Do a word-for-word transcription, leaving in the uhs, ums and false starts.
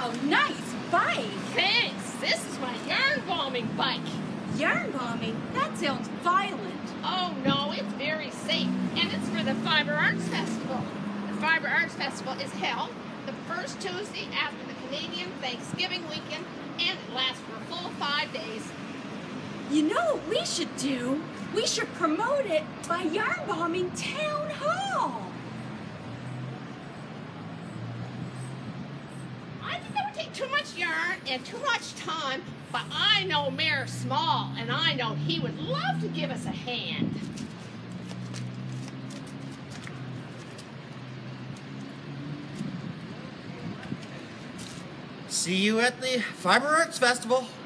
Wow, nice bike. Thanks. This is my yarn bombing bike. Yarn bombing? That sounds violent. Oh no, it's very safe, and it's for the Fibre Arts Festival. The Fibre Arts Festival is held the first Tuesday after the Canadian Thanksgiving weekend, and it lasts for a full five days. You know what we should do? We should promote it by yarn bombing town hall. I think that would take too much yarn and too much time, but I know Mayor Small, and I know he would love to give us a hand. See you at the Fibre Arts Festival.